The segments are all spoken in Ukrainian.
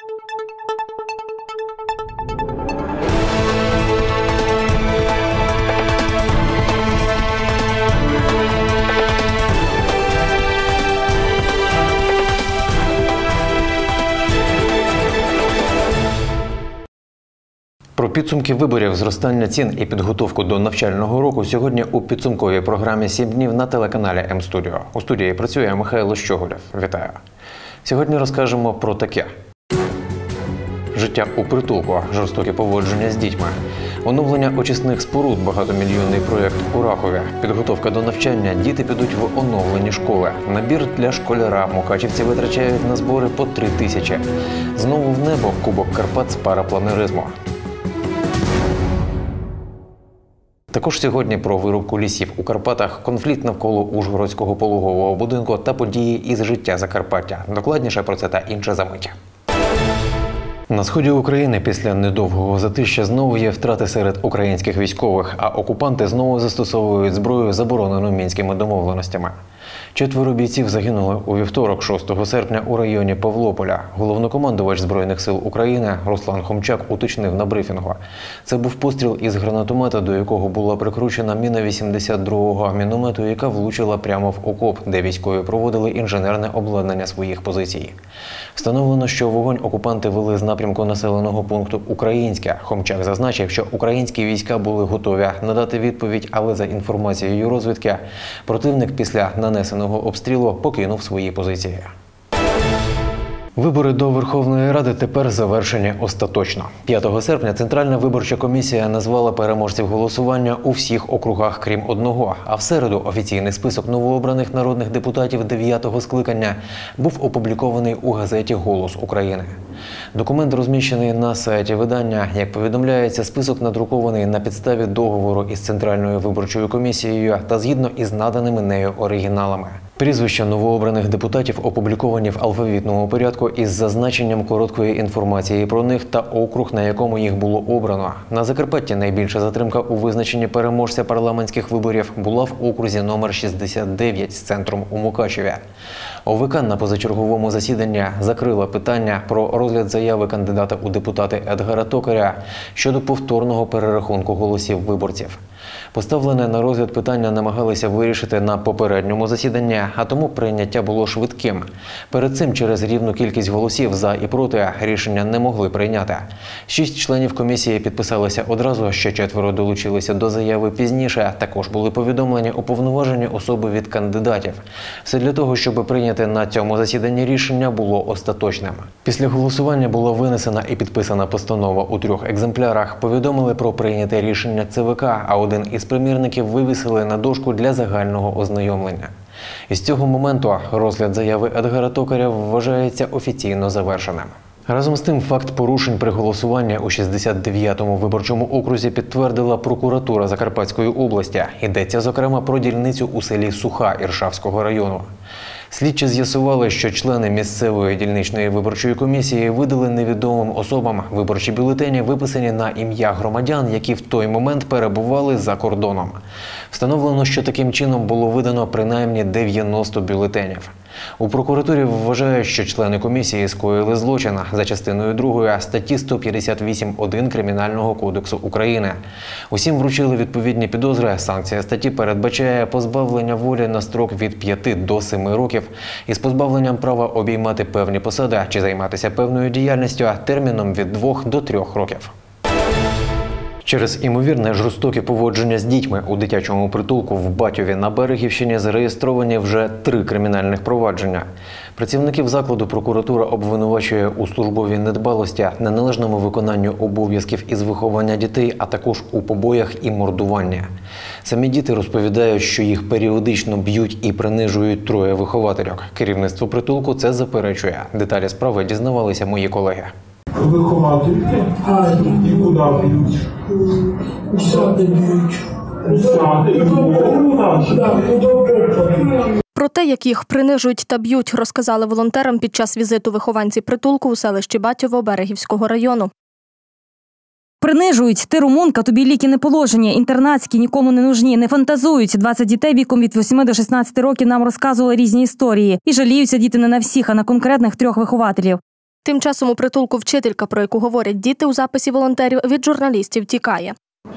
Про підсумки виборів, зростання цін і підготовку до навчального року сьогодні у підсумковій програмі «7 днів» на телеканалі М-Студіо. У студії працює Михайло Щоголєв. Вітаю! Сьогодні розкажемо про таке. Життя у притулку, жорстоке поводження з дітьми, оновлення очисних споруд, багатомільйонний проєкт у Рахові, підготовка до навчання, діти підуть в оновлені школи, набір для школяра, мукачівці витрачають на збори по 3 тисячі. Знову в небо Кубок Карпат з парапланеризму. Також сьогодні про вирубку лісів у Карпатах, конфлікт навколо Ужгородського пологового будинку та події із життя Закарпаття. Докладніше про це та інше за мить. На сході України після недовгого затища знову є втрати серед українських військових, а окупанти знову застосовують зброю, заборонену Мінськими домовленостями. 4 бійців загинули у вівторок, 6 серпня, у районі Павлополя. Головнокомандувач Збройних сил України Руслан Хомчак уточнив на брифінгу. Це був постріл із гранатомета, до якого була прикручена міна 82-го міномету, яка влучила прямо в окоп, де військові проводили інженерне обладнання своїх позицій. Встановлено, що вогонь окупанти вели з напрямку населеного пункту Українське. Хомчак зазначив, що українські війська були готові надати відповідь, але за інформацією розвідки, противник після нанесеного обстрілу покинув свої позиції. Вибори до Верховної Ради тепер завершені остаточно. 5 серпня Центральна виборча комісія назвала переможців голосування у всіх округах, крім одного. А в середу офіційний список новообраних народних депутатів 9-го скликання був опублікований у газеті «Голос України». Документ розміщений на сайті видання. Як повідомляється, список надрукований на підставі договору із Центральною виборчою комісією та згідно із наданими нею оригіналами. Прізвища новообраних депутатів опубліковані в алфавітному порядку із зазначенням короткої інформації про них та округ, на якому їх було обрано. На Закарпатті найбільша затримка у визначенні переможця парламентських виборів була в окрузі номер 69 з центром у Мукачеві. ОВК на позачерговому засіданні закрила питання про розгляд заяви кандидата у депутати Едгара Токаря щодо повторного перерахунку голосів виборців. Поставлене на розгляд питання намагалися вирішити на попередньому засіданні, а тому прийняття було швидким. Перед цим через рівну кількість голосів «за» і «проти» рішення не могли прийняти. 6 членів комісії підписалися одразу, ще 4 долучилися до заяви пізніше. Також були повідомлені уповноважені особи від кандидатів. Все для того, щоб прийняти на цьому засіданні рішення було остаточним. Після голосування була винесена і підписана постанова у 3 екземплярах. Повідомили про прийняте рішення ЦВК, а один із примірників вивісили на дошку для загального ознайомлення. Із цього моменту розгляд заяви Едгара Токаря вважається офіційно завершеним. Разом з тим, факт порушень при голосуванні у 69-му виборчому окрузі підтвердила прокуратура Закарпатської області. Йдеться, зокрема, про дільницю у селі Суха Іршавського району. Слідчі з'ясували, що члени місцевої дільничної виборчої комісії видали невідомим особам виборчі бюлетені, виписані на ім'я громадян, які в той момент перебували за кордоном. Встановлено, що таким чином було видано принаймні 90 бюлетенів. У прокуратурі вважають, що члени комісії скоїли злочин за частиною 2 статті 158.1 Кримінального кодексу України. Усім вручили відповідні підозри. Санкція статті передбачає позбавлення волі на строк від 5 до 7 років із позбавленням права обіймати певні посади чи займатися певною діяльністю терміном від 2 до 3 років. Через імовірне жорстоке поводження з дітьми у дитячому притулку в Батьові на Берегівщині зареєстровані вже 3 кримінальних провадження. Працівників закладу прокуратура обвинувачує у службовій недбалості, неналежному виконанню обов'язків із виховання дітей, а також у побоях і мордуванні. Самі діти розповідають, що їх періодично б'ють і принижують 3 виховательок. Керівництво притулку це заперечує. Деталі справи дізнавалися мої колеги. Виховательки? І куди б'ють? Усяде б'ють. Про те, як їх принижують та б'ють, розказали волонтерам під час візиту вихованці притулку у селищі Батьово Берегівського району. Принижують. Ти румунка, тобі ліки не положені, інтернатські, нікому не нужні, не фантазують. 20 дітей віком від 8 до 16 років нам розказували різні історії. І жаліються діти не на всіх, а на конкретних 3 вихователів. Тим часом у притулку вчителька, про яку говорять діти у записі волонтерів, від журналістів тікає.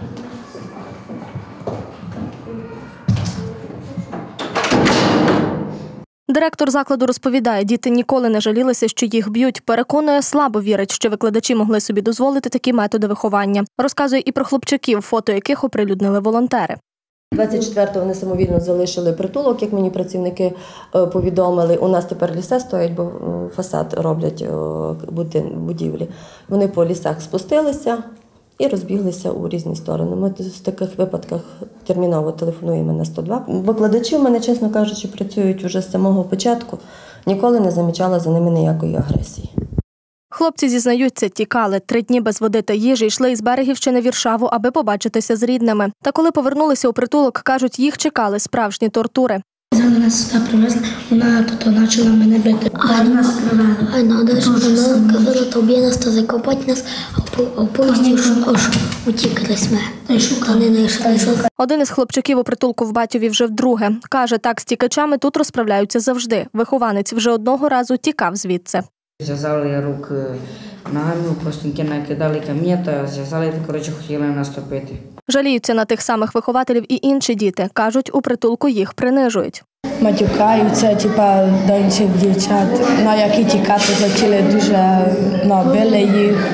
Директор закладу розповідає, діти ніколи не жалілися, що їх б'ють. Переконує, слабо вірить, що викладачі могли собі дозволити такі методи виховання. Розказує і про хлопчаків, фото яких оприлюднили волонтери. 24-го вони самовільно залишили притулок, як мені працівники повідомили. У нас тепер ліса стоять, бо фасад роблять будівлі. Вони по лісах спустилися і розбіглися у різні сторони. Ми в таких випадках терміново телефонуємо на 102. Викладачі в мене, чесно кажучи, працюють вже з самого початку. Ніколи не замічала за ними ніякої агресії. Хлопці зізнаються, тікали. 3 дні без води та їжі йшли із Берегівщини в Віршаву, аби побачитися з рідними. Та коли повернулися у притулок, кажуть, їх чекали справжні тортури. Вони нас сюди привезли, вона тут почала мене бити. А нас привели. А далі вона казала, то б'є нас, то закопать нас, а повністю утікли ми. Один із хлопчаків у притулку в Батьові вже вдруге. Каже, так з тікачами тут розправляються завжди. Вихованець вже одного разу тікав звідси. Зв'язали руки ногами, просто накидали каміння, зв'язали, хотіли наступити. Жаліються на тих самих вихователів і інші діти. Кажуть, у притулку їх принижують. Матюкаються, до інших дівчат, які тікати хотіли, дуже били їх.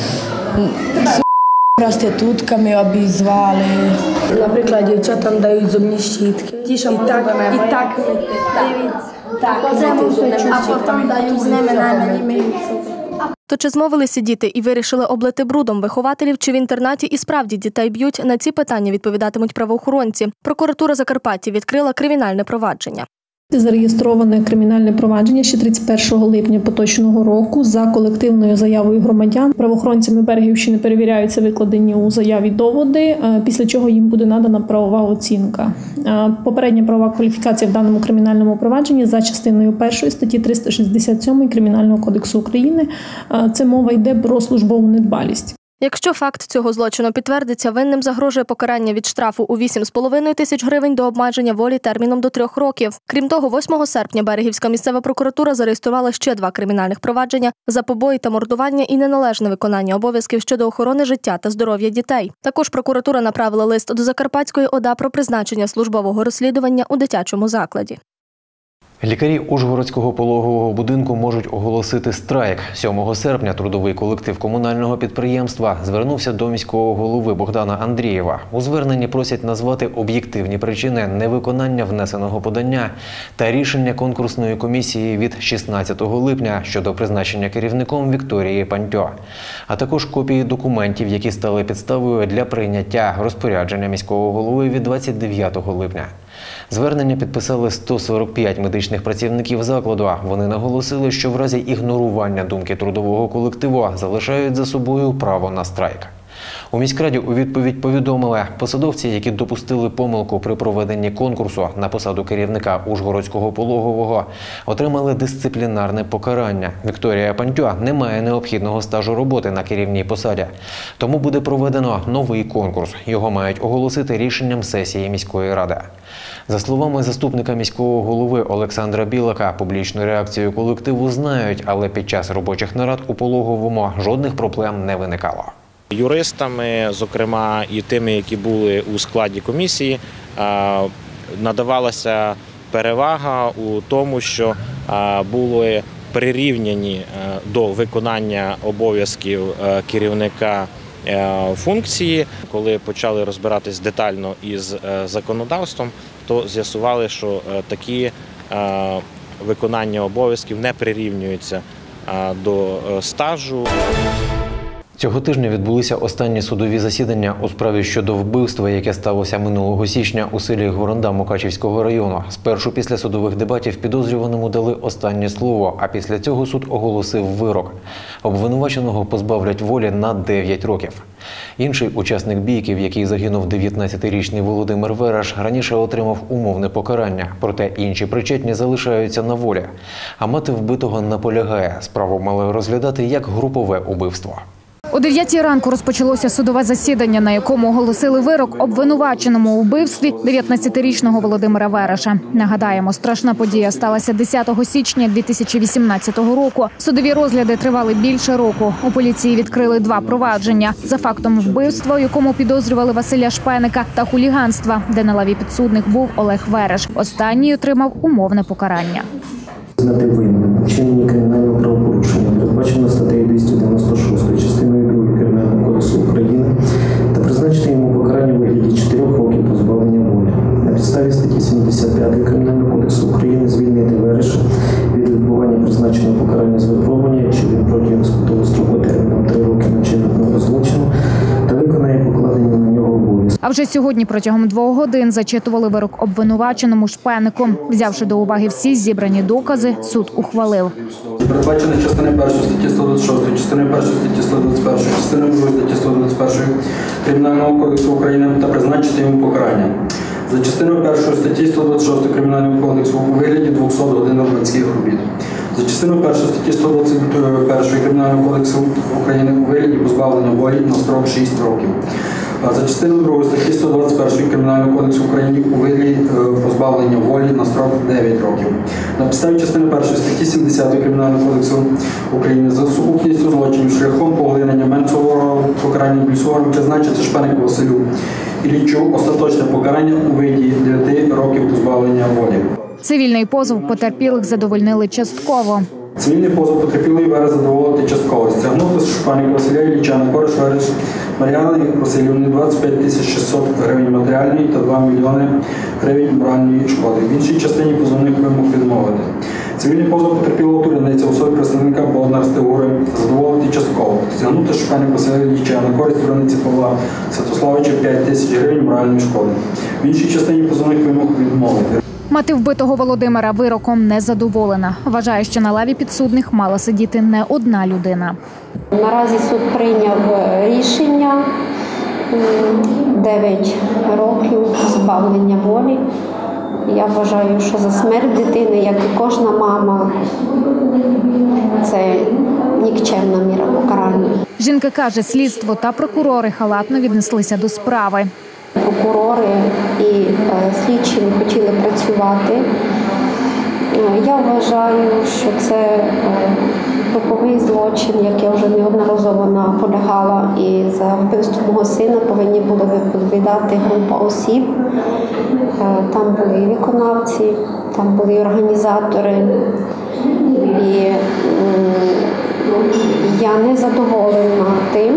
Проститутками обізвали. Наприклад, дівчатам дають зубні щітки. І так. А потім дають з ними наймені миються. То чи змовилися діти і вирішили облити брудом вихователів, чи в інтернаті і справді дітей б'ють, на ці питання відповідатимуть правоохоронці. Прокуратура Закарпаття відкрила кримінальне провадження. Зареєстроване кримінальне провадження ще 31 липня поточного року за колективною заявою громадян. Правоохоронцями Берегівщини перевіряються викладені у заяві доводи, після чого їм буде надана правова оцінка. Попередня правова кваліфікація в даному кримінальному провадженні за частиною 1 статті 367 Кримінального кодексу України. Це мова йде про службову недбалість. Якщо факт цього злочину підтвердиться, винним загрожує покарання від штрафу у 8,5 тисяч гривень до обмеження волі терміном до 3 років. Крім того, 8 серпня Берегівська місцева прокуратура зареєструвала ще 2 кримінальних провадження за побої та мордування і неналежне виконання обов'язків щодо охорони життя та здоров'я дітей. Також прокуратура направила лист до Закарпатської ОДА про призначення службового розслідування у дитячому закладі. Лікарі Ужгородського пологового будинку можуть оголосити страйк. 7 серпня трудовий колектив комунального підприємства звернувся до міського голови Богдана Андрієва. У зверненні просять назвати об'єктивні причини невиконання внесеного подання та рішення конкурсної комісії від 16 липня щодо призначення керівником Вікторії Пантьо, а також копії документів, які стали підставою для прийняття розпорядження міського голови від 29 липня. Звернення підписали 145 медичних працівників закладу. Вони наголосили, що в разі ігнорування думки трудового колективу залишають за собою право на страйк. У міськраді у відповідь повідомили, посадовці, які допустили помилку при проведенні конкурсу на посаду керівника Ужгородського пологового, отримали дисциплінарне покарання. Вікторія Пантьо не має необхідного стажу роботи на керівній посаді. Тому буде проведено новий конкурс. Його мають оголосити рішенням сесії міської ради. За словами заступника міського голови Олександра Білака, публічну реакцію колективу знають, але під час робочих нарад у пологовому жодних проблем не виникало. Юристами, зокрема і тими, які були у складі комісії, надавалася перевага у тому, що були прирівняні до виконання обов'язків керівника функції. Коли почали розбиратись детально із законодавством, то з'ясували, що такі виконання обов'язків не прирівнюються до стажу. Цього тижня відбулися останні судові засідання у справі щодо вбивства, яке сталося минулого січня у селі Горонда Мукачівського району. Спершу після судових дебатів підозрюваному дали останнє слово, а після цього суд оголосив вирок. Обвинуваченого позбавлять волі на 9 років. Інший учасник бійки, в якій загинув 19-річний Володимир Вераш, раніше отримав умовне покарання, проте інші причетні залишаються на волі. А мати вбитого наполягає, справу мали розглядати як групове убивство. О 9 ранку розпочалося судове засідання, на якому оголосили вирок обвинуваченому у вбивстві 19-річного Володимира Вереша. Нагадаємо, страшна подія сталася 10 січня 2018 року. Судові розгляди тривали більше року. У поліції відкрили 2 провадження за фактом вбивства, у якому підозрювали Василя Шпеника, та хуліганства, де на лаві підсудних був Олег Вереш. Останній отримав умовне покарання. Знати винним вчинення кримінального правопорушення передбачено статтею 296 частиною 2 Кримінального кодексу України та призначити йому покарання у вигляді 4 років позбавлення волі. На підставі статті 75 Кримінального кодексу України звільнити Вереша від відбування призначеного покарання з випробування, якщо він протягом іспитового строку терміном 3 роки не вчинив нового злочину та виконає покладені на нього обов'язки. А вже сьогодні протягом 2 годин зачитували вирок обвинуваченому Шпенику. Взявши до уваги всі зібрані докази, суд ухвалив. Передбачено частиною 1 статті 126, частиною 1 статті 121, частиною 2 статті 121 Кримінального кодексу України та призначити йому покарання. За частиною 1 статті 126 Кримінального кодексу у вигляді 200 годин громадських робіт. За частиною 1 статті 121 Кримінального кодексу України у вигляді позбавлення волі на строк 6 років. За частиною 2 статті 121 Кримінального кодексу України у вигляді позбавлення волі на строк 9 років. На підставі частини 1 статті 70 Кримінального кодексу України за сукупністю злочинів шляхом поглинення меншого покарання плюсовим призначити Шпенику Василю Іллічу остаточне покарання у виді 9 років позбавлення волі. Цивільний позов потерпілих задовольнили частково. Цивільний позов потерпілої Вери задоволити частково. Стягнути з Шпеника Василя Ілліча на користь Вереш Мар'яни Васильівни 25 600 гривень матеріальної та 2 мільйони гривень моральної шкоди. В іншій частині позовних вимог відмовити. Цивільний позов потерпілого Туряниця особи представника Боднар Стегури задоволити частково. Стягнути Шпеника Василя Ілліча на користь Туряниці Павла Святославича 5 тисяч гривень моральної шкоди. В іншій частині позовних вимог відмовити. Мати вбитого Володимира вироком не задоволена. Вважає, що на лаві підсудних мала сидіти не одна людина. Наразі суд прийняв рішення 9 років позбавлення волі. Я вважаю, що за смерть дитини, як і кожна мама, це нікчемна міра покарання. Жінка каже, слідство та прокурори халатно віднеслися до справи. Прокурори і слідчі не хотіли працювати. Я вважаю, що це груповий злочин, як я вже неодноразово наполягала, і за вбивство мого сина повинні були відповідати група осіб. Там були і виконавці, там були і організатори. І я не задоволена тим,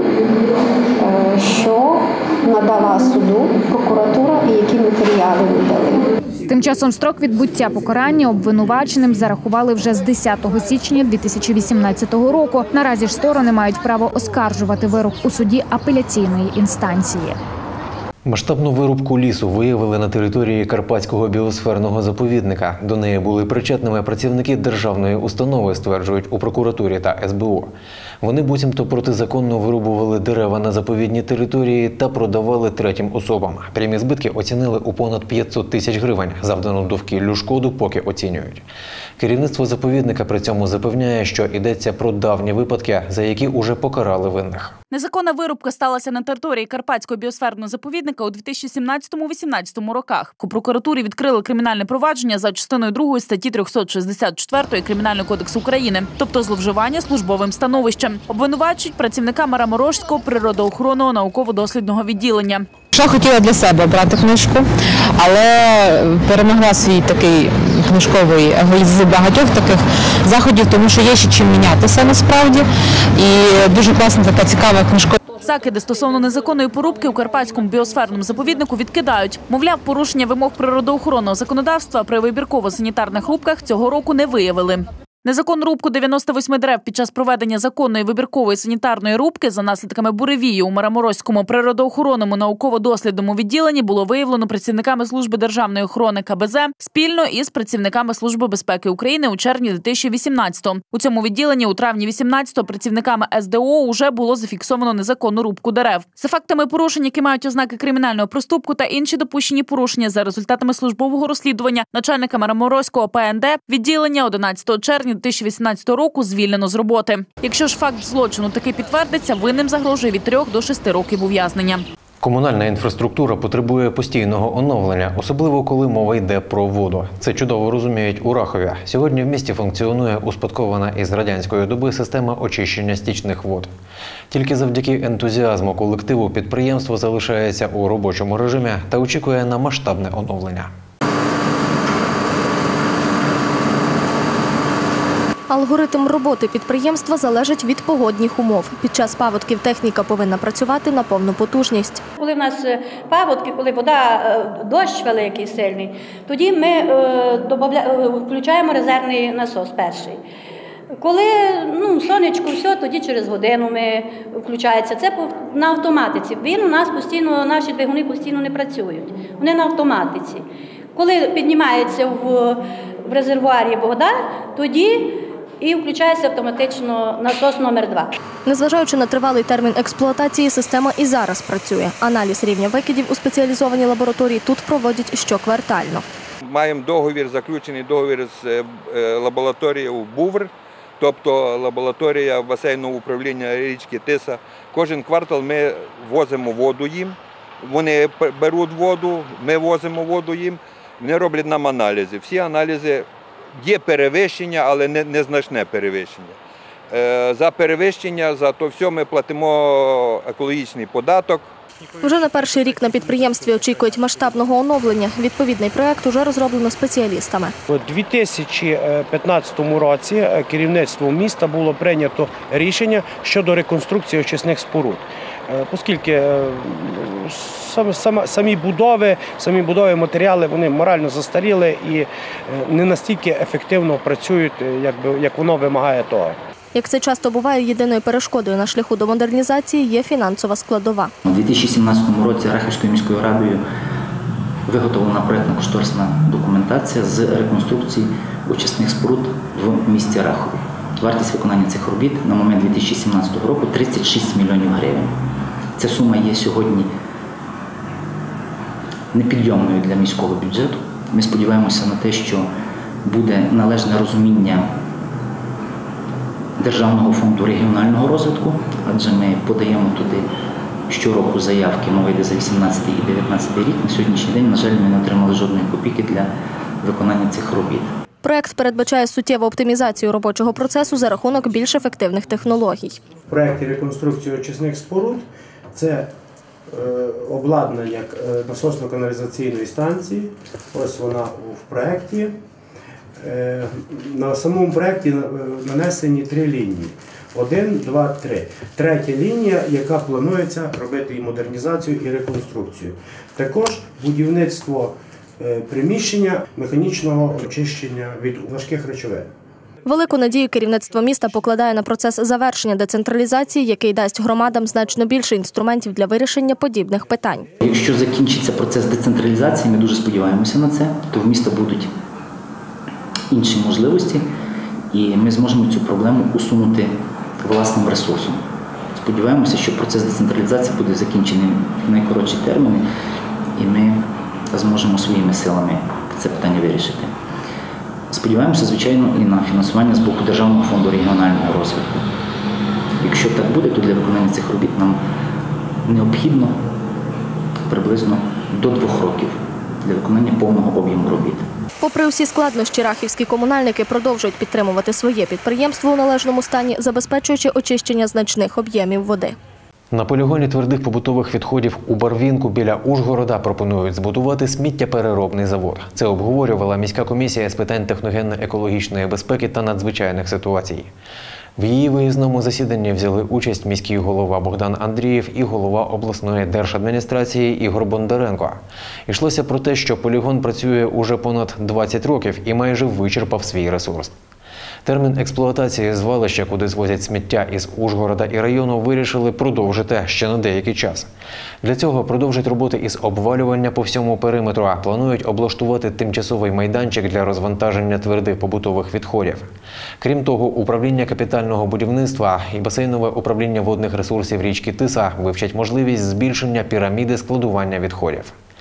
що надала суду прокуратура і які матеріали надали. Тим часом строк відбуття покарання обвинуваченим зарахували вже з 10 січня 2018 року. Наразі ж сторони мають право оскаржувати вирок у суді апеляційної інстанції. Масштабну вирубку лісу виявили на території Карпатського біосферного заповідника. До неї були причетними працівники державної установи, стверджують у прокуратурі та СБУ. Вони буцімто протизаконно вирубували дерева на заповідній території та продавали третім особам. Прямі збитки оцінили у понад 500 тисяч гривень. Завдану довкіллю шкоду поки оцінюють. Керівництво заповідника при цьому запевняє, що йдеться про давні випадки, за які уже покарали винних. Незаконна вирубка сталася на території Карпатського біосферного заповідника у 2017-2018 роках. У прокуратурі відкрили кримінальне провадження за частиною 2 статті 364 Кримінального кодексу України, тобто зловживання службовим становищем. Обвинувачують працівника Мараморожського природоохоронного науково-дослідного відділення. Я хотіла для себе брати книжку, але перемогла свій такий книжковий егоїзм з багатьох таких заходів, тому що є ще чим мінятися насправді. І дуже класна така цікава книжкова. Закиди стосовно незаконної порубки у Карпатському біосферному заповіднику відкидають. Мовляв, порушення вимог природоохоронного законодавства при вибірково-санітарних рубках цього року не виявили. Незаконну рубку 98 дерев під час проведення законної вибіркової санітарної рубки за наслідками буревію у Мараморозькому природоохоронному науково-дослідному відділенні було виявлено працівниками Служби державної охорони КБЗ спільно із працівниками Служби безпеки України у червні 2018-го. У цьому відділенні у травні 18-го працівниками СДО уже було зафіксовано незаконну рубку дерев. За фактами порушень, які мають ознаки кримінального проступку та інші допущені порушення за результатами службового розслідування начальника Мараморозького ПНД відділення 11 червня 2018 року звільнено з роботи. Якщо ж факт злочину таки підтвердиться, винним загрожує від 3 до 6 років ув'язнення. Комунальна інфраструктура потребує постійного оновлення, особливо коли мова йде про воду. Це чудово розуміють у Рахові. Сьогодні в місті функціонує успадкована із радянської доби система очищення стічних вод. Тільки завдяки ентузіазму колективу підприємство залишається у робочому режимі та очікує на масштабне оновлення. Алгоритм роботи підприємства залежить від погодних умов. Під час паводків техніка повинна працювати на повну потужність. Коли в нас паводки, коли дощ великий, сильний, тоді ми включаємо резервний насос перший. Коли сонечко, все, тоді через годину ми включається. Це на автоматиці. Він у нас постійно, наші двигуни постійно не працюють. Вони на автоматиці. Коли піднімається в резервуарі вода, тоді і включається автоматично насос номер 2. Незважаючи на тривалий термін експлуатації, система і зараз працює. Аналіз рівня викидів у спеціалізованій лабораторії тут проводять щоквартально. Маємо заключений договір з лабораторією БУВР, тобто лабораторія басейного управління річки Тиса. Кожен квартал ми возимо воду їм, вони беруть воду, ми возимо воду їм, вони роблять нам аналізи. Всі аналізи є перевищення, але незначне перевищення. За перевищення, за то все ми платимо екологічний податок. Вже на перший рік на підприємстві очікують масштабного оновлення. Відповідний проєкт уже розроблено спеціалістами. У 2015 році керівництвом міста було прийнято рішення щодо реконструкції очисних споруд. Оскільки самі будови, матеріали, вони морально застаріли і не настільки ефективно працюють, як воно вимагає того. Як це часто буває, єдиною перешкодою на шляху до модернізації є фінансова складова. У 2017 році Рахівською міською радою виготовлена проєктно-кошторисна документація з реконструкції очисних споруд в місті Рахові. Вартість виконання цих робіт на момент 2017 року – 36 мільйонів гривень. Ця сума є сьогодні непідйомною для міського бюджету. Ми сподіваємося на те, що буде належне розуміння Державного фонду регіонального розвитку, адже ми подаємо туди щороку заявки, мова йде за 2018 і 2019 рік. На сьогоднішній день, на жаль, ми не отримали жодної копійки для виконання цих робіт. Проект передбачає суттєву оптимізацію робочого процесу за рахунок більш ефективних технологій. В проєкті реконструкції очисних споруд це обладнання насосно-каналізаційної станції. Ось вона в проєкті. На самому проєкті нанесені 3 лінії. 1, 2, 3. Третя лінія, яка планується робити і модернізацію, і реконструкцію. Також будівництво приміщення механічного очищення від важких речовин. Велику надію керівництво міста покладає на процес завершення децентралізації, який дасть громадам значно більше інструментів для вирішення подібних питань. Якщо закінчиться процес децентралізації, ми дуже сподіваємося на це, то в міста будуть інші можливості, і ми зможемо цю проблему усунути власним ресурсом. Сподіваємося, що процес децентралізації буде закінчений в найкоротші терміни, і ми зможемо своїми силами це питання вирішити. Сподіваємося, звичайно, і на фінансування з боку Державного фонду регіонального розвитку. Якщо так буде, то для виконання цих робіт нам необхідно приблизно до 2 років для виконання повного об'єму робіт. Попри усі складнощі, рахівські комунальники продовжують підтримувати своє підприємство у належному стані, забезпечуючи очищення значних об'ємів води. На полігоні твердих побутових відходів у Барвінку біля Ужгорода пропонують збудувати сміттєпереробний завод. Це обговорювала міська комісія з питань техногенно-екологічної безпеки та надзвичайних ситуацій. В її виїзному засіданні взяли участь міський голова Богдан Андрієв і голова обласної держадміністрації Ігор Бондаренко. Йшлося про те, що полігон працює уже понад 20 років і майже вичерпав свій ресурс. Термін експлуатації звалища, куди звозять сміття із Ужгорода і району, вирішили продовжити ще на деякий час. Для цього продовжать роботи із обвалювання по всьому периметру, планують облаштувати тимчасовий майданчик для розвантаження твердих побутових відходів. Крім того, управління капітального будівництва і басейнове управління водних ресурсів річки Тиса вивчать можливість збільшення піраміди складування відходів.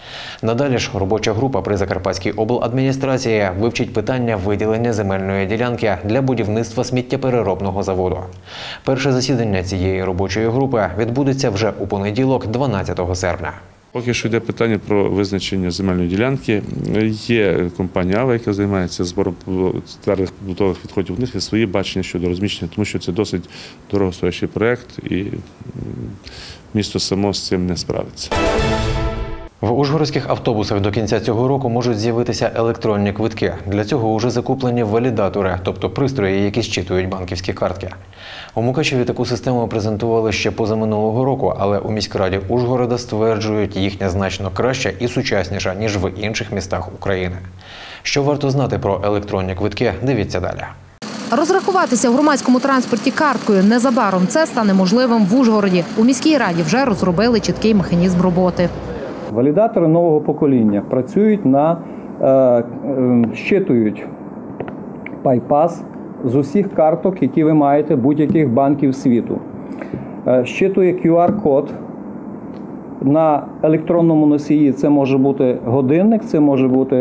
Надалі ж робоча група при Закарпатській обладміністрації вивчить питання виділення земельної ділянки для будівництва сміттєпереробного заводу. Перше засідання цієї робочої групи відбудеться вже у понеділок, 12 серпня. Поки що йде питання про визначення земельної ділянки. Є компанія «Ава», яка займається збором твердих побутових відходів. У них є свої бачення щодо розміщення, тому що це досить дорогостоящий проєкт і місто само з цим не справиться. В ужгородських автобусах до кінця цього року можуть з'явитися електронні квитки. Для цього вже закуплені валідатори, тобто пристрої, які зчитують банківські картки. У Мукачеві таку систему презентували ще позаминулого року, але у міськраді Ужгорода стверджують, їхня значно краща і сучасніша, ніж в інших містах України. Що варто знати про електронні квитки, дивіться далі. Розрахуватися в громадському транспорті карткою незабаром це стане можливим в Ужгороді. У міській раді вже розробили чіткий механізм роботи. Валідатори нового покоління працюють щитують пайпас з усіх карток, які ви маєте, будь-яких банків світу. Щитує QR-код на електронному носії, це може бути годинник, це може бути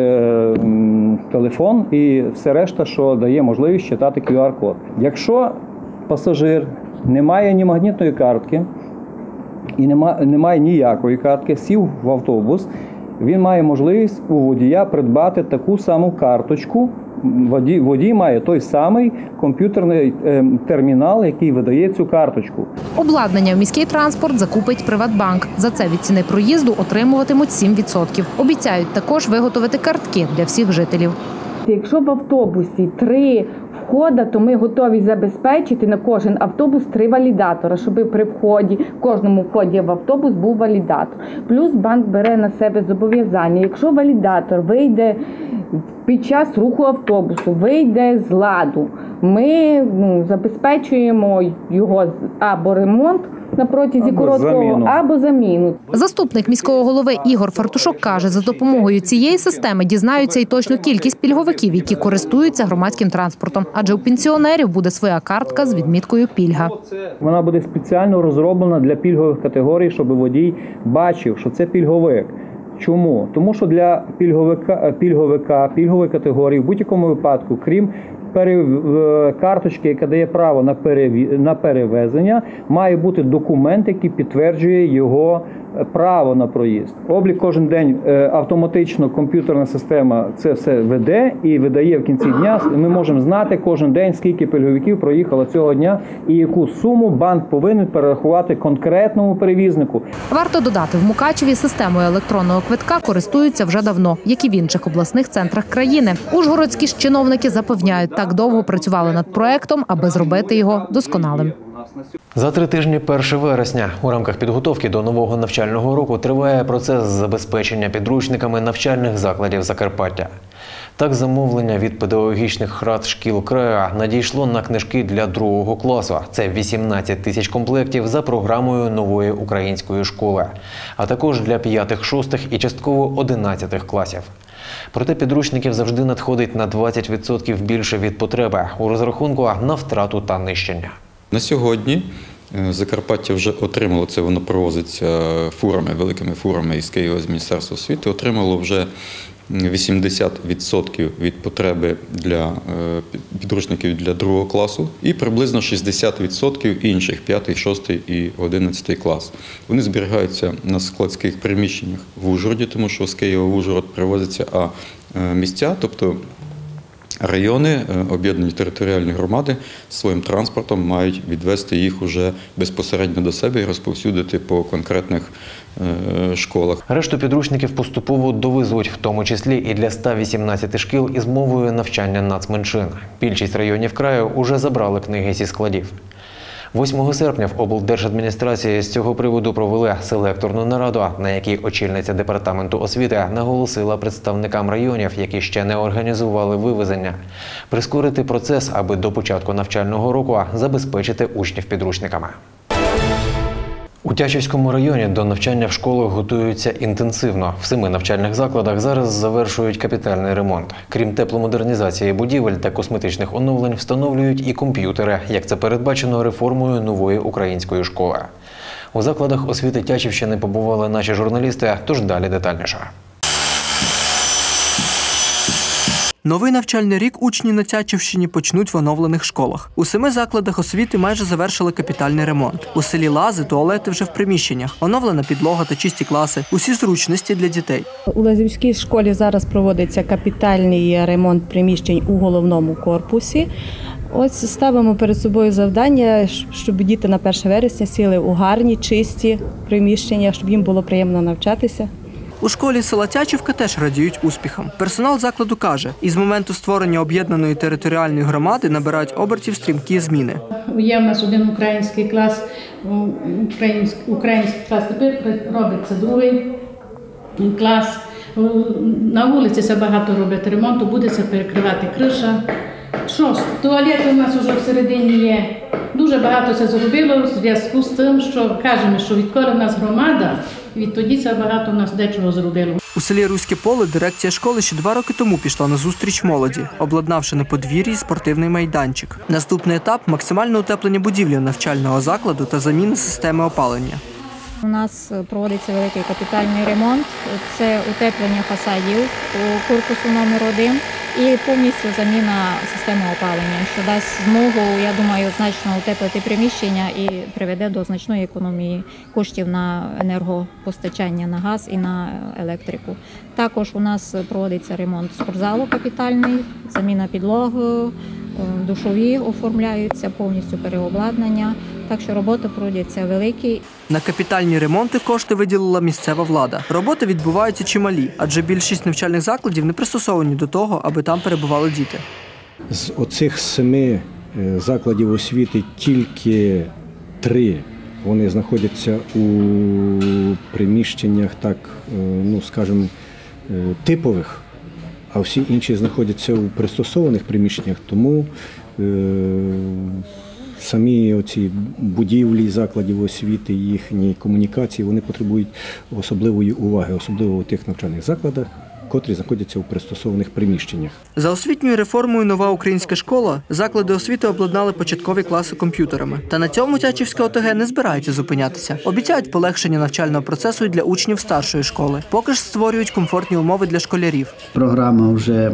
телефон і все решта, що дає можливість читати QR-код. Якщо пасажир не має ні магнітної картки, і немає ніякої картки, сів в автобус, він має можливість у водія придбати таку саму карточку. Водій має той самий комп'ютерний термінал, який видає цю карточку. Обладнання в міський транспорт закупить «Приватбанк». За це від ціни проїзду отримуватимуть 7%. Обіцяють також виготовити картки для всіх жителів. Якщо в автобусі 3 входи, то ми готові забезпечити на кожен автобус 3 валідатора, щоб при вході, в кожному вході в автобус був валідатор. Плюс банк бере на себе зобов'язання. Якщо валідатор вийде під час руху автобусу, вийде з ладу, ми забезпечуємо його або ремонт на протязі короткого, або заміну. Заступник міського голови Ігор Фартушок каже, за допомогою цієї системи дізнаються і точну кількість пільговиків, які користуються громадським транспортом. Адже у пенсіонерів буде своя картка з відміткою «Пільга». Вона буде спеціально розроблена для пільгових категорій, щоб водій бачив, що це пільговик. Чому? Тому що для пільгової категорії в будь-якому випадку, крім карточки, яка дає право на перевезення, має бути документ, який підтверджує його право на проїзд. Облік кожен день автоматично комп'ютерна система це все веде і видає в кінці дня. Ми можемо знати кожен день, скільки пільговиків проїхало цього дня і яку суму банк повинен перерахувати конкретному перевізнику. Варто додати, в Мукачеві системою електронного квитка користуються вже давно, як і в інших обласних центрах країни. Ужгородські ж чиновники запевняють, так довго працювали над проектом, аби зробити його досконалим. За 3 тижні 1 вересня у рамках підготовки до нового навчального року триває процес забезпечення підручниками навчальних закладів Закарпаття. Так, замовлення від педагогічних рад шкіл краю надійшло на книжки для 2 класу. Це 18 тисяч комплектів за програмою нової української школи, а також для 5, 6 і частково 11 класів. Проте підручників завжди надходить на 20% більше від потреби у розрахунку на втрату та нищення. На сьогодні Закарпаття вже отримало, це воно провозиться фурами, великими фурами із Києва, з Міністерства освіти, отримало вже 80% від потреби для підручників для 2 класу і приблизно 60% інших 5, 6 і 11 клас. Вони зберігаються на складських приміщеннях в Ужгороді, тому що з Києва в Ужгород привозяться, а місця, тобто райони, об'єднані територіальні громади своїм транспортом мають відвести їх уже безпосередньо до себе і розповсюдити по конкретних школах. Решту підручників поступово довезуть, в тому числі і для 118 шкіл із мовою навчання нацменшин. Більшість районів краю уже забрали книги зі складів. 8 серпня в облдержадміністрації з цього приводу провели селекторну нараду, на якій очільниця департаменту освіти наголосила представникам районів, які ще не організували вивезення, прискорити процес, аби до початку навчального року забезпечити учнів підручниками. У Тячівському районі до навчання в школах готуються інтенсивно. В 7 навчальних закладах зараз завершують капітальний ремонт. Крім тепломодернізації будівель та косметичних оновлень, встановлюють і комп'ютери, як це передбачено реформою нової української школи. У закладах освіти Тячівщини побували наші журналісти, тож далі детальніше. Новий навчальний рік учні на Тячівщині почнуть в оновлених школах. У 7 закладах освіти майже завершили капітальний ремонт. У селі Лази туалети вже в приміщеннях, оновлена підлога та чисті класи, усі зручності для дітей. У Лазівській школі зараз проводиться капітальний ремонт приміщень у головному корпусі. Ось ставимо перед собою завдання, щоб діти на 1 вересня сіли у гарні, чисті приміщення, щоб їм було приємно навчатися. У школі села Тячівка теж радіють успіхам. Персонал закладу каже, із моменту створення об'єднаної територіальної громади набирають обертів стрімкі зміни. Є в нас один український клас, тепер робиться другий клас. На вулиці багато роблять ремонту, буде перекривати криша. Що, туалети у нас вже всередині є. Дуже багато це зробило в зв'язку з тим, що кажемо, що відколи в нас громада, відтоді це багато в нас дечого зробило. У селі Руське Поле дирекція школи ще 2 роки тому пішла на зустріч молоді, обладнавши на подвір'ї спортивний майданчик. Наступний етап – максимальне утеплення будівлі навчального закладу та заміна системи опалення. У нас проводиться великий капітальний ремонт. Це утеплення фасадів у корпусу номер 1 і повністю заміна системи опалення, що дасть змогу, я думаю, значно утеплити приміщення і приведе до значної економії коштів на енергопостачання, на газ і на електрику. Також у нас проводиться ремонт спортзалу капітальний, заміна підлоги, душові оформляються, повністю переобладнання. Так що роботи проводяться великі. На капітальні ремонти кошти виділила місцева влада. Роботи відбуваються чималі, адже більшість навчальних закладів не пристосовані до того, аби там перебували діти. З оцих 7 закладів освіти тільки 3 вони знаходяться у приміщеннях, так, скажімо, типових, а всі інші знаходяться у пристосованих приміщеннях, тому самі оці будівлі закладів освіти, їхні комунікації, вони потребують особливої уваги, особливо у тих навчальних закладах, котрі знаходяться у пристосованих приміщеннях. За освітньою реформою «Нова українська школа» заклади освіти обладнали початкові класи комп'ютерами. Та на цьому Тячівська ОТГ не збирається зупинятися. Обіцяють полегшення навчального процесу і для учнів старшої школи. Поки ж створюють комфортні умови для школярів. Програма вже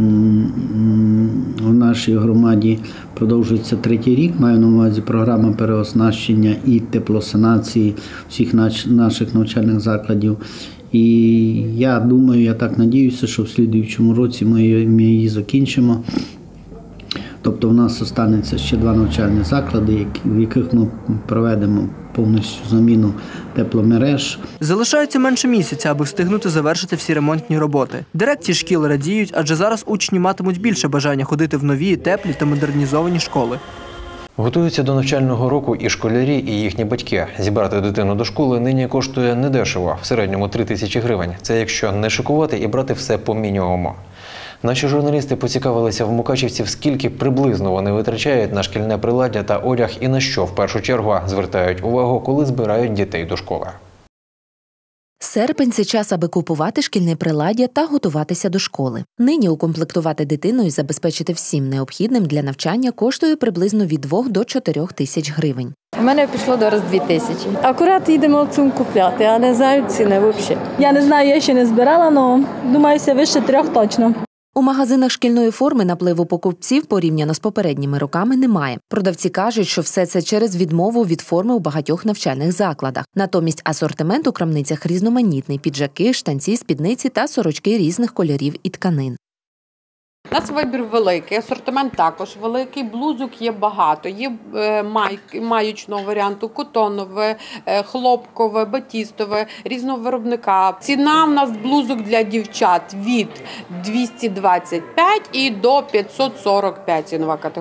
в нашій громаді продовжується 3-й рік. Маю на увазі програма переоснащення і теплосанації всіх наших навчальних закладів. І я думаю, я так надіюся, що в слідуючому році ми її закінчимо. Тобто в нас залишиться ще 2 навчальні заклади, в яких ми проведемо повністю заміну тепломереж. Залишається менше місяця, аби встигнути завершити всі ремонтні роботи. Дирекції шкіл радіють, адже зараз учні матимуть більше бажання ходити в нові, теплі та модернізовані школи. Готуються до навчального року і школярі, і їхні батьки. Зібрати дитину до школи нині коштує недешево, в середньому 3 тисячі гривень. Це якщо не шикувати і брати все по мінімуму. Наші журналісти поцікавилися в мукачівців, скільки приблизно вони витрачають на шкільне приладдя та одяг і на що в першу чергу звертають увагу, коли збирають дітей до школи. Серпень – це час, аби купувати шкільне приладдя та готуватися до школи. Нині укомплектувати дитину і забезпечити всім необхідним для навчання коштує приблизно від 2 до 4 тисяч гривень. У мене пішло дораз 2 тисячі. Акурат йдемо цим купляти, а не знаю ціни взагалі. Я не знаю, я ще не збирала, але думаюся, вище 3 точно. У магазинах шкільної форми напливу покупців порівняно з попередніми роками немає. Продавці кажуть, що все це через відмову від форми у багатьох навчальних закладах. Натомість асортимент у крамницях різноманітний – піджаки, штанці, спідниці та сорочки різних кольорів і тканин. У нас вибір великий, асортимент також великий, блузок є багато, є маючного варіанту, котонове, хлопкове, батістове, різного виробника. Ціна у нас блузок для дівчат від 225 і до 545 цінова категорія.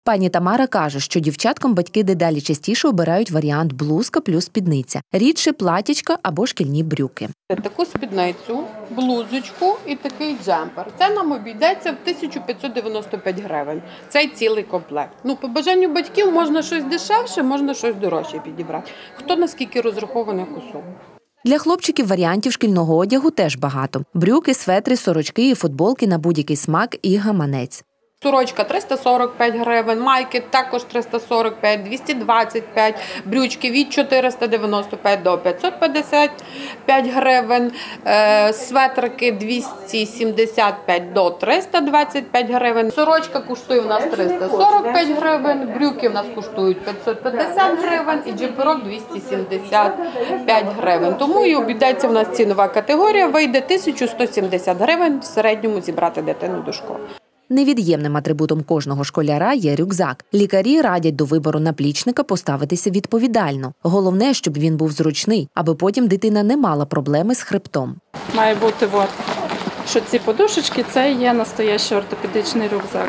Пані Тамара каже, що дівчаткам батьки дедалі частіше обирають варіант блузка плюс спідниця, рідше платячка або шкільні брюки. Таку спідницю, блузочку і такий джемпер. Це нам обійдеться в 1595 гривень. Цей цілий комплект. По бажанню батьків можна щось дешевше, можна щось дорожче підібрати. Хто наскільки розрахований кусок. Для хлопчиків варіантів шкільного одягу теж багато. Брюки, светри, сорочки і футболки на будь-який смак і гаманець. Сорочка 345 гривень, майки також 345, 225, брючки від 495 до 555 гривень, светрики 275 до 325 гривень. Сорочка коштує у нас 345 гривень, брюки у нас коштують 550 гривень і джемперок 275 гривень. Тому і обійдеться в нас цінова категорія, вийде 1170 гривень в середньому зібрати дитину до школи. Невід'ємним атрибутом кожного школяра є рюкзак. Лікарі радять до вибору наплічника поставитися відповідально. Головне, щоб він був зручний, аби потім дитина не мала проблеми з хребтом. Має бути, що ці подушечки – це є настоящий ортопедичний рюкзак.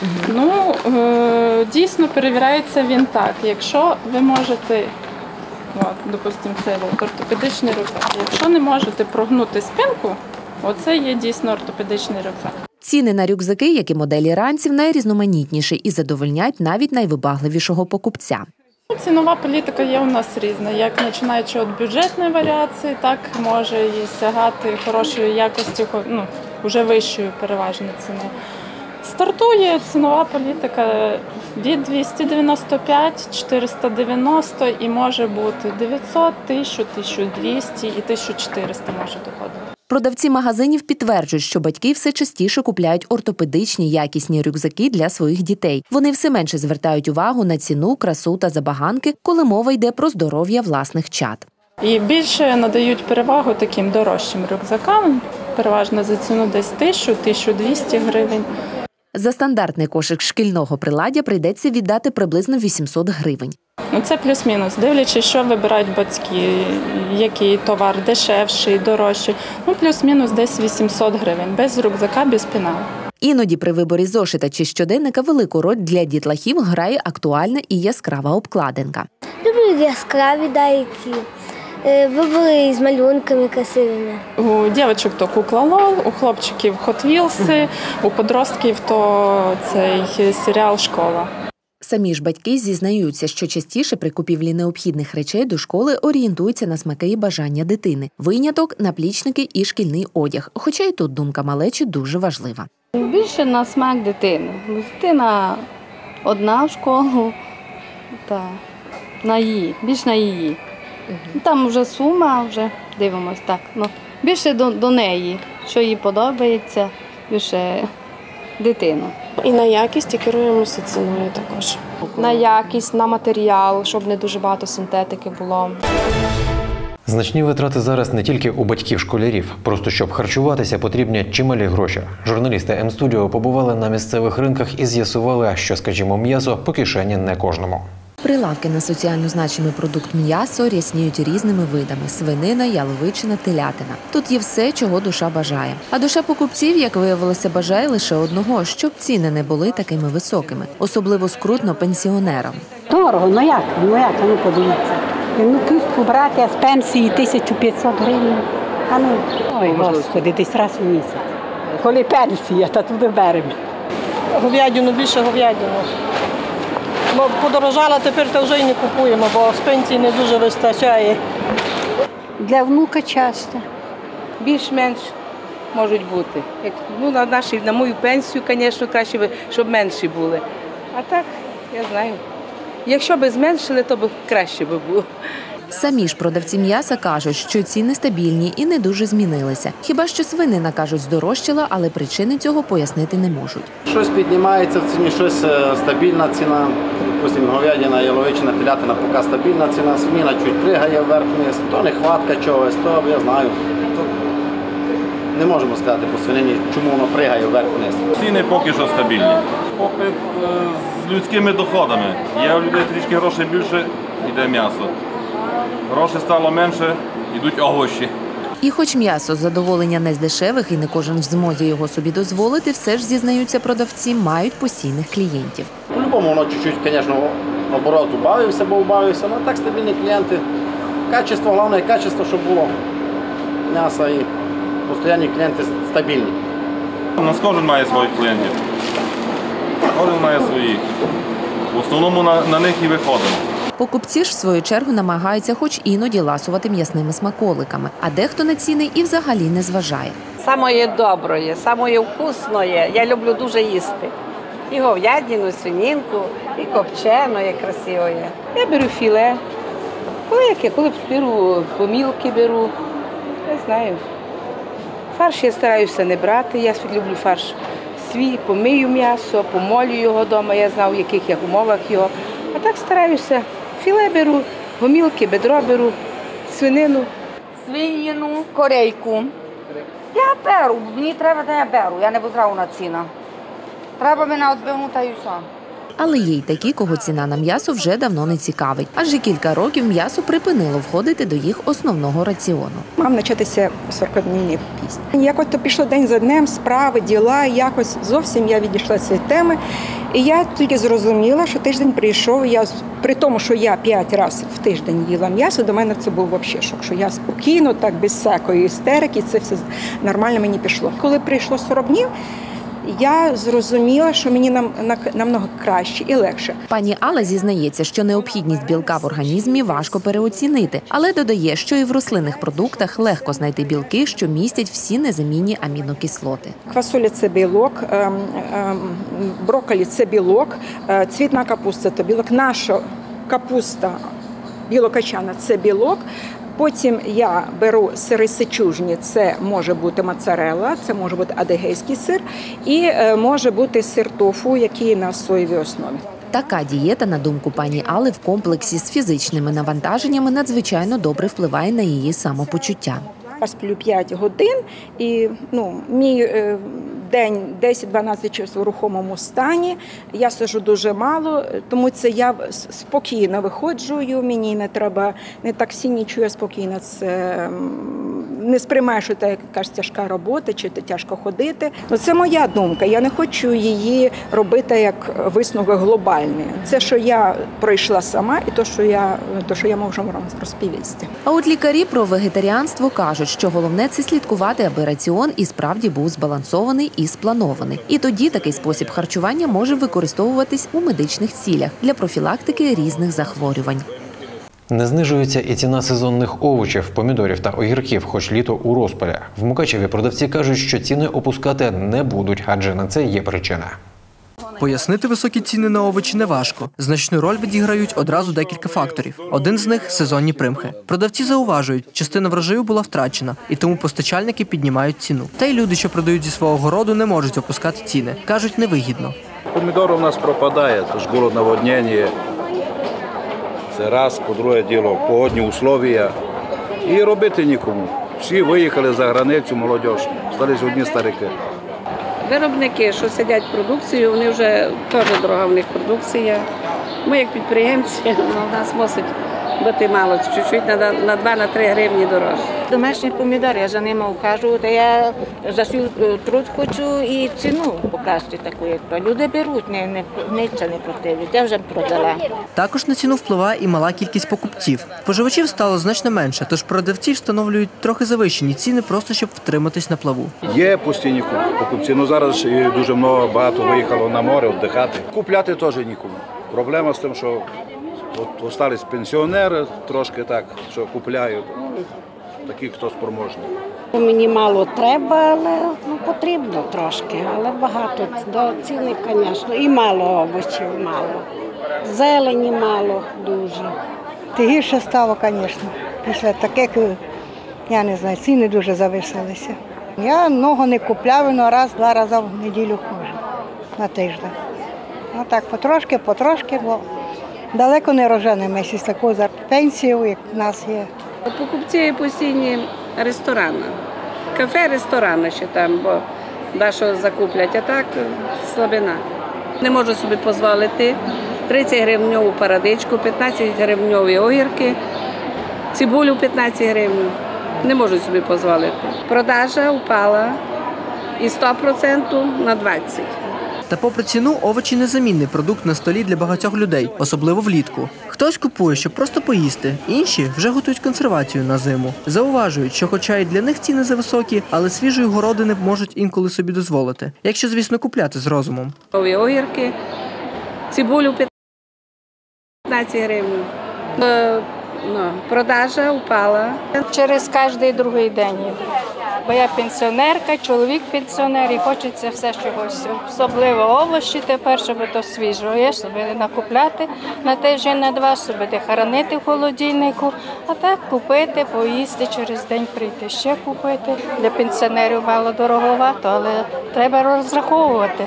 Дійсно, перевіряється він так. Якщо ви можете, допустимо, це ортопедичний рюкзак. Якщо не можете прогнути спинку, оце є дійсно ортопедичний рюкзак. Ціни на рюкзаки, як і моделі ранців, найрізноманітніші і задовольняють навіть найвибагливішого покупця. Цінова політика є у нас різна, як починаючи від бюджетної варіації, так може і сягати хорошої якості, вже вищої переважної ціни. Стартує цінова політика від 295, 490 і може бути 900, 1000, 1200 і 1400 може доходити. Продавці магазинів підтверджують, що батьки все частіше купляють ортопедичні якісні рюкзаки для своїх дітей. Вони все менше звертають увагу на ціну, красу та забаганки, коли мова йде про здоров'я власних чад. І більше надають перевагу таким дорожчим рюкзакам, переважно за ціну десь 1000-1200 гривень. За стандартний кошик шкільного приладдя прийдеться віддати приблизно 800 гривень. Це плюс-мінус, дивлячись, що вибирають батьки, який товар дешевший, дорожчий. Плюс-мінус десь 800 гривень, без рюкзака, без пеналу. Іноді при виборі зошита чи щоденника велику роль для дітлахів грає актуальна і яскрава обкладинка. Люблю яскраві деякі, вибори з малюнками красивими. У дівчаток то кукла Лол, у хлопчиків Hot Wheels, у подростків то цей серіал «Школа». Самі ж батьки зізнаються, що частіше при купівлі необхідних речей до школи орієнтуються на смаки і бажання дитини. Виняток – наплічники і шкільний одяг, хоча й тут думка малечі дуже важлива. Більше на смак дитини. Дитина одна в школу, більш на її. Там вже сума, вже дивимось так. Більше до неї, що їй подобається, більше дитину. І на якість керуємося ціною також. На якість, на матеріал, щоб не дуже багато синтетики було. Значні витрати зараз не тільки у батьків-школярів. Просто щоб харчуватися, потрібні чималі гроші. Журналісти М-студіо побували на місцевих ринках і з'ясували, що, скажімо, м'ясо по кишені не кожному. Прилавки на соціально значимий продукт м'ясо рясніють різними видами – свинина, яловичина, телятина. Тут є все, чого душа бажає. А душа покупців, як виявилося, бажає лише одного – щоб ціни не були такими високими. Особливо скрутно пенсіонерам. Дорого, як, подивіться. Кістку брати, а з пенсії 1500 гривень. Ой, Господи, десь раз у місяць. Коли пенсія, то туди беремо. Говядину, більше говядину. Подорожала, тепер то вже й не купуємо, бо з пенсії не дуже вистачає. Для внука часто. Більш-менш можуть бути. На мою пенсію, звісно, краще, щоб менші були. А так, я знаю. Якщо б зменшили, то б краще би було. Самі ж продавці м'яса кажуть, що ціни стабільні і не дуже змінилися. Хіба що свинина, кажуть, здорожчала, але причини цього пояснити не можуть. Щось піднімається в ціні, щось стабільна ціна. Допустимо, говядина, яловичина, телятина поки стабільна ціна, свинина чуть пригає вверх-вниз. То нехватка чогось, то я знаю. Не можемо сказати по свинині, чому воно пригає вверх-вниз. Ціни поки що стабільні. Попит з людськими доходами. Є у людей трішки грошей більше, йде м'ясо. Грошей стало менше, йдуть овочі. І хоч м'ясо задоволення не з дешевих і не кожен в змозі його собі дозволити, все ж, зізнаються продавці, мають постійних клієнтів. По-любому воно чуть-чуть, звісно, оборот убавився, але так стабільні клієнти. Качество, головне качество, щоб було м'ясо і постійні клієнти стабільні. У нас кожен має своїх клієнтів. Кожен має свої. В основному на них і виходимо. Покупці ж, в свою чергу, намагаються хоч іноді ласувати м'ясними смаколиками, а дехто на ціни і взагалі не зважає. Самое доброе, самое вкусное. Я люблю дуже їсти. І говядину, і свининку, і копчене, красиве. Я беру філе. Коли беру помілки беру, не знаю. Фарш я стараюся не брати, я люблю фарш свій, помию м'ясо, помолю його вдома, я знаю, в яких я умовах його. А так стараюся. Філе беру, гомілки, бедро беру, свинину. Свинину, корейку. Я беру, мені треба, то я беру, я не потравна ціна. Треба мене відбивнути і все. Але є й такі, кого ціна на м'ясо вже давно не цікавить. Адже кілька років м'ясо припинило входити до їх основного раціону. Мав початися 40-днівний піст. Якось то пішло день за днем, справи, діла, якось зовсім я відійшла з цієї теми. І я тільки зрозуміла, що тиждень прийшов, при тому, що я 5 разів в тиждень їла м'ясо, до мене це був взагалі шок, що я спокійно, так без всякої істерики, це все нормально мені пішло. Коли прийшло 40 днів, я зрозуміла, що мені намного краще і легше. Пані Алла зізнається, що необхідність білка в організмі важко переоцінити, але додає, що і в рослинних продуктах легко знайти білки, що містять всі незамінні амінокислоти. Квасоля – це білок, брокколі – це білок, цвітна капуста – це білок, наша капуста білокачана – це білок. Потім я беру сири сичужні, це може бути моцарелла, це може бути адегейський сир і може бути сир тофу, який на соєвій основі. Така дієта, на думку пані Алли, в комплексі з фізичними навантаженнями надзвичайно добре впливає на її самопочуття. Я сплю 5 годин і мій день 10-12 часов у рухомому стані. Я сиджу дуже мало, тому це я спокійно виходжу, мені не треба, не таксі, нічого, я спокійно це не сприймаю, що це якась тяжка робота чи тяжко ходити. Це моя думка, я не хочу її робити як висновок глобальний. Це, що я пройшла сама і то, що я можу вам розповісти. А от лікарі про вегетаріанство кажуть, що головне – це слідкувати, аби раціон і справді був збалансований і спланований. І тоді такий спосіб харчування може використовуватись у медичних цілях для профілактики різних захворювань. Не знижується і ціна сезонних овочів, помідорів та огірків, хоч літо у розпалі. В Мукачеві продавці кажуть, що ціни опускати не будуть, адже на це є причина. Пояснити високі ціни на овочі неважко. Значну роль відіграють одразу декілька факторів. Один з них – сезонні примхи. Продавці зауважують, частина врожаю була втрачена, і тому постачальники піднімають ціну. Та й люди, що продають зі свого городу, не можуть опускати ціни. Кажуть, невигідно. Помідор у нас пропадає, тож було наводнення. Це раз, по-друге діло, погодні условия. І робити нікому. Всі виїхали за границю, молодь, сталися одні старики. Виробники, що сидять продукцію, вони вже теж дорога в них продукція. Ми як підприємці, у нас мусить бути мало, чуть-чуть на 2-3 гривні дорожче. Домашній помідор, я за ними ухажу, та я за свій труд хочу і ціну покращити таку, як то. Люди беруть, нічого не противлять, я вже продала. Також на ціну впливає і мала кількість покупців. Споживачів стало значно менше, тож продавці встановлюють трохи завищені ціни, просто щоб втриматись на плаву. Є постійні покупці, зараз дуже багато виїхало на море віддихати. Купляти теж нікому. Проблема з тим, що залишились пенсіонери трошки так, що купляють, такі, хто спроможний. Мені мало треба, але потрібно трошки, але багато. До ціни, звісно, і мало овочів, мало. Зелені мало дуже. Гірше стало, звісно. Після таких, я не знаю, ціни дуже зависилися. Я много не купляю, але раз-два рази в неділю кожен на тиждень. Так, потрошки, бо далеко не роженемо з такою пенсією, як в нас є. Покупці постійні ресторани, кафе, ресторани ще там, бо дещо закуплять, а так слабина. Не можу собі дозволити 30 гривневу парадичку, 15 гривневі огірки, цибулю 15 гривень. Не можу собі дозволити. Продажа впала із 100% на 20%. Та попри ціну, овочі – незамінний продукт на столі для багатьох людей, особливо влітку. Хтось купує, щоб просто поїсти, інші вже готують консервацію на зиму. Зауважують, що хоча і для них ціни зависокі, але свіжої городини можуть інколи собі дозволити. Якщо, звісно, купляти з розумом. Огірки, цибулю 15 гривень. Продажа упала. Через кожний другий день. Бо я пенсіонерка, чоловік пенсіонер і хочеться все чогось. Особливо овочі тепер, щоб то свіжо є, щоб накупляти на тиждень, на два, щоб де хранити в холодильнику. А так купити, поїсти, через день прийти ще купити. Для пенсіонерів мало дороговато, але треба розраховувати.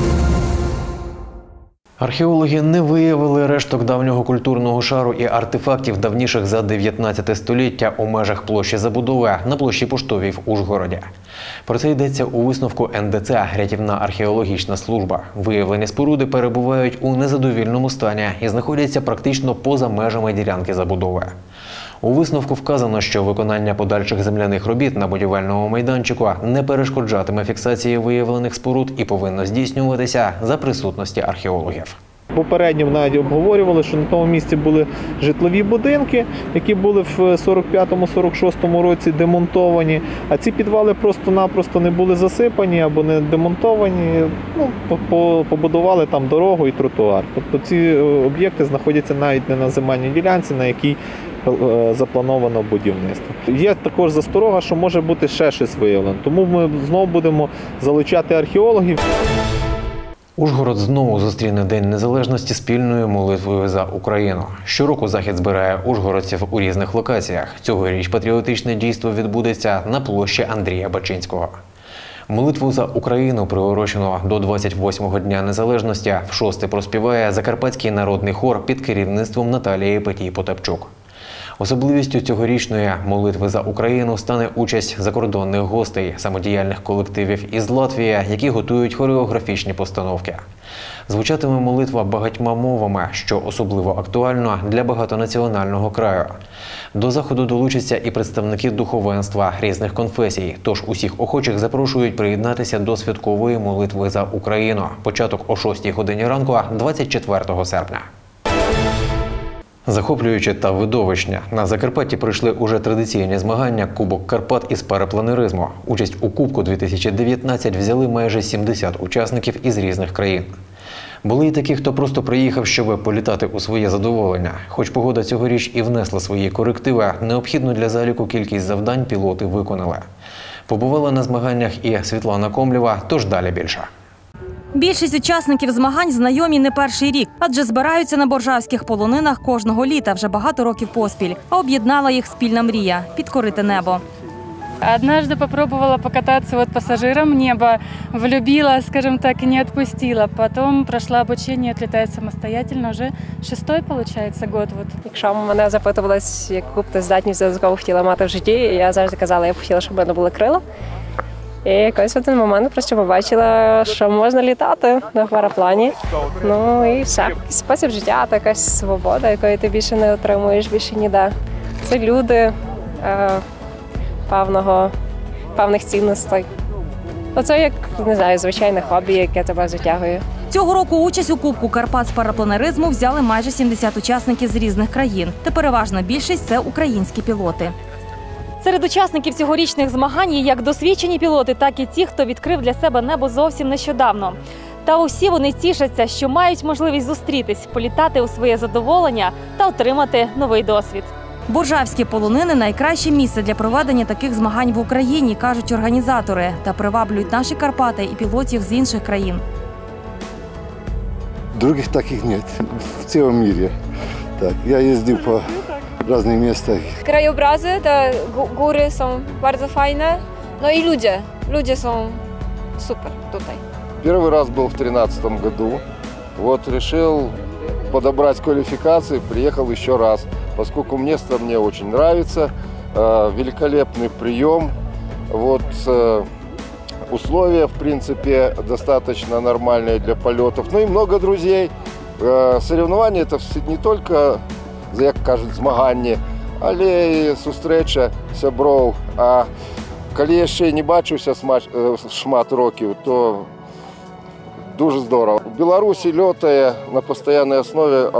Археологи не виявили решток давнього культурного шару і артефактів давніших за 19 століття у межах площі забудови на площі Поштовій в Ужгороді. Про це йдеться у висновку НДЦ «Рятівна археологічна служба». Виявлені споруди перебувають у незадовільному стані і знаходяться практично поза межами ділянки забудови. У висновку вказано, що виконання подальших земляних робіт на будівельному майданчику не перешкоджатиме фіксації виявлених споруд і повинно здійснюватися за присутності археологів. Попередньо навіть обговорювали, що на тому місці були житлові будинки, які були в 45-46 році демонтовані, а ці підвали просто-напросто не були засипані або не демонтовані, побудували там дорогу і тротуар. Тобто ці об'єкти знаходяться навіть не на земельній ділянці, на якій заплановано будівництво. Є також засторога, що може бути ще щось виявлено, тому ми знову будемо залучати археологів. Ужгород знову зустріне День Незалежності спільною молитвою за Україну. Щороку захід збирає ужгородців у різних локаціях. Цьогоріч патріотичне дійство відбудеться на площі Андрія Бачинського. Молитву за Україну, приурочену до 28-го Дня Незалежності, вшосте проспіває Закарпатський народний хор під керівництвом Наталії Петій-Потапчук. Особливістю цьогорічної молитви за Україну стане участь закордонних гостей, самодіяльних колективів із Латвії, які готують хореографічні постановки. Звучатиме молитва багатьма мовами, що особливо актуально для багатонаціонального краю. До заходу долучаться і представники духовенства різних конфесій, тож усіх охочих запрошують приєднатися до святкової молитви за Україну. Початок о 6 годині ранку 24 серпня. Захоплююче та видовищне. На Закарпатті пройшли уже традиційні змагання «Кубок Карпат» із парапланеризму. Участь у Кубку 2019 взяли майже 70 учасників із різних країн. Були й такі, хто просто приїхав, щоб політати у своє задоволення. Хоч погода цьогоріч і внесла свої корективи, необхідну для заліку кількість завдань пілоти виконали. Побувала на змаганнях і Світлана Комлєва, тож далі більше. Більшість учасників змагань знайомі не перший рік, адже збираються на боржавських полонинах кожного літа вже багато років поспіль. А об'єднала їх спільна мрія – підкорити небо. Однажды попробовала покататься вот пассажиром, небо влюбила, скажем так, и не отпустила. Потом прошла обучение, отлетает самостоятельно, уже 6-й, получается, год. Вот. Якщо мене запитувалось, яку б ти здатність додатково хотіла мати в житті, я завжди казала, я б хотіла, щоб в мене були крила. І якось в один момент просто побачила, що можна літати на параплані. Ну і все. Спосіб життя, якась свобода, якої ти більше не отримуєш, більше ніде. Це люди певних цінностей. Оце як, не знаю, звичайне хобі, яке тебе затягує. Цього року участь у Кубку Карпат з парапланеризму взяли майже 70 учасників з різних країн. Та переважна більшість – це українські пілоти. Серед учасників цьогорічних змагань є як досвідчені пілоти, так і ті, хто відкрив для себе небо зовсім нещодавно. Та усі вони тішаться, що мають можливість зустрітись, політати у своє задоволення та отримати новий досвід. Боржавські полонини – найкраще місце для проведення таких змагань в Україні, кажуть організатори, та приваблюють наші Карпати і пілотів з інших країн. Других таких нет в цілому мире. Так, я їздив по різних містах. Краjobrazy, te góry są bardzo fajne, no i ludzie są super tutaj. Первый раз был в 2013 году. Вот решил подобрать квалификации, приехал еще раз, поскольку место мне очень нравится, великолепный прием, вот условия, в принципе, достаточно нормальные для полетов, ну и много друзей. Соревнования это не только, як кажуть, змагання, але і зустріча сябров. А коли я ще не бачився шмат років, то Дуже здорово. В Беларуси летая на постоянной основе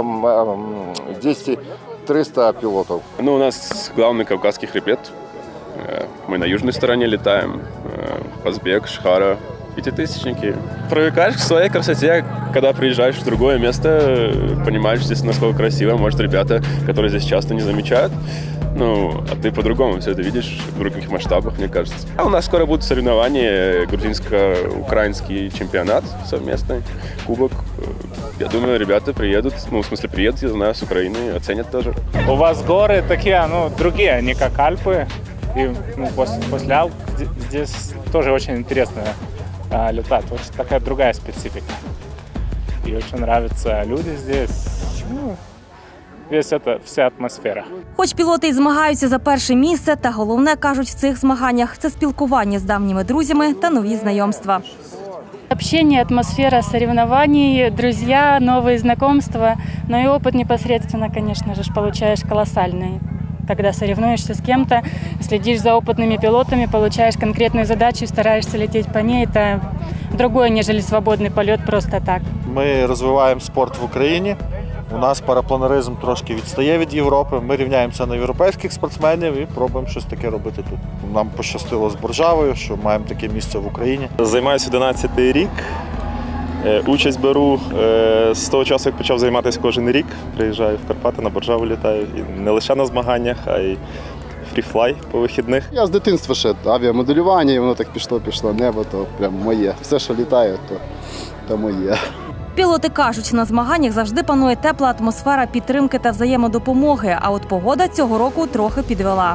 200-300 пилотов. Ну, у нас главный Кавказский хребет. Мы на южной стороне летаем. Казбек, Шхара, пятитысячники. Привыкаешь к своей красоте, когда приезжаешь в другое место, понимаешь здесь, насколько красиво. Может, ребята, которые здесь часто не замечают. Ну, а ты по-другому все это видишь в других масштабах, мне кажется. А у нас скоро будут соревнования, грузинско-украинский чемпионат совместный, кубок. Я думаю, ребята приедут, ну, в смысле, приедут, я знаю, с Украины, оценят тоже. У вас горы такие, ну, другие, не как Альпы. И после Алп здесь тоже очень интересно летать. Очень такая другая специфика. И очень нравятся люди здесь. Ну, вся атмосфера. Хоч пілоти і змагаються за перше місце, та головне, кажуть, в цих змаганнях – це спілкування з давніми друзями та нові знайомства. Общение, атмосфера соревнований, друзья, новые знакомства. Но и опыт непосредственно, конечно же, получаешь колоссальный. Когда соревнуешься с кем-то, следишь за опытными пилотами, получаешь конкретную задачу и стараешься лететь по ней. Это другое, нежели свободный полет просто так. Ми розвиваємо спорт в Україні. У нас парапланеризм трошки відстає від Європи. Ми рівняємося на європейських спортсменів і пробуємо щось таке робити тут. Нам пощастило з Боржавою, що маємо таке місце в Україні. Займаюся 11-й рік. Участь беру з того часу, як почав займатися кожен рік. Приїжджаю в Карпати, на Боржаву літаю. І не лише на змаганнях, а й фріфлай по вихідних. Я з дитинства ще авіамоделювання, і воно так пішло небо, то прям моє. Все, що літає, то моє. Пілоти кажуть, на змаганнях завжди панує тепла атмосфера підтримки та взаємодопомоги, а от погода цього року трохи підвела.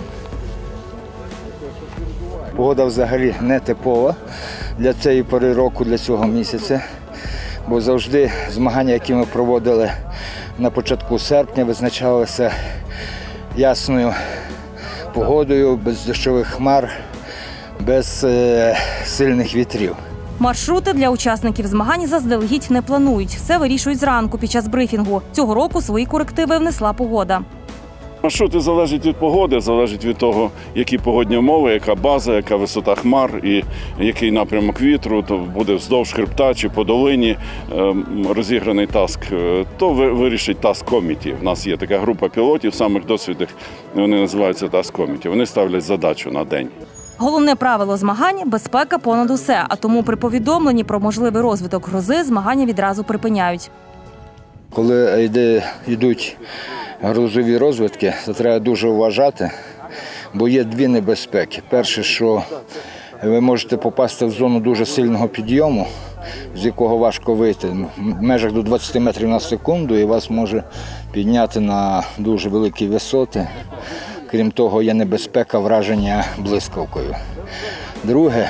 Погода взагалі не типова для цієї пори року, для цього місяця, бо завжди змагання, які ми проводили на початку серпня, визначалися ясною погодою, без дощових хмар, без сильних вітрів. Маршрути для учасників змагань заздалегідь не планують. Все вирішують зранку під час брифінгу. Цього року свої корективи внесла погода. Маршрути залежать від погоди, залежить від того, які погодні умови, яка база, яка висота хмар і який напрямок вітру, то буде вздовж хребта чи по долині розіграний таск, то вирішить Task Committee. У нас є така група пілотів, самих досвідних, вони називаються Task Committee. Вони ставлять задачу на день. Головне правило змагань – безпека понад усе, а тому при повідомленні про можливий розвиток грози змагання відразу припиняють. Коли йдуть грозові розвитки, то треба дуже вважати, бо є дві небезпеки. Перше, що ви можете попасти в зону дуже сильного підйому, з якого важко вийти, в межах до 20 метрів на секунду, і вас може підняти на дуже великі висоти. Крім того, є небезпека враження блискавкою. Друге,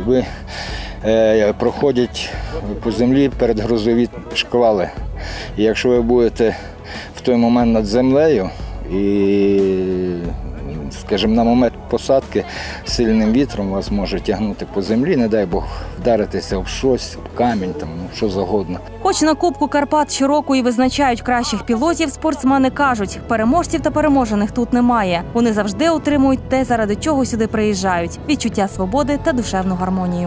проходять по землі передгрозові шквали. І якщо ви будете в той момент над землею і, скажімо, на момент посадки сильним вітром вас може тягнути по землі, не дай Бог вдаритися об щось, об камінь, що завгодно. Хоч на Кубку Карпат щороку і визначають кращих пілотів, спортсмени кажуть, переможців та переможених тут немає. Вони завжди отримують те, заради чого сюди приїжджають – відчуття свободи та душевну гармонію.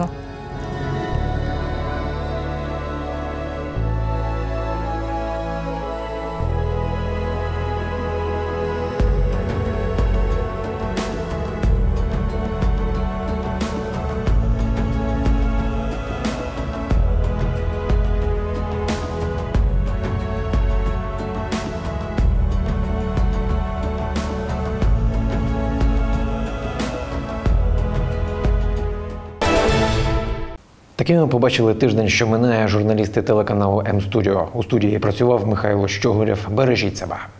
Таким ми побачили тиждень, що минає. Журналісти телеканалу М-Студіо. У студії працював Михайло Щоголєв. Бережіть себе.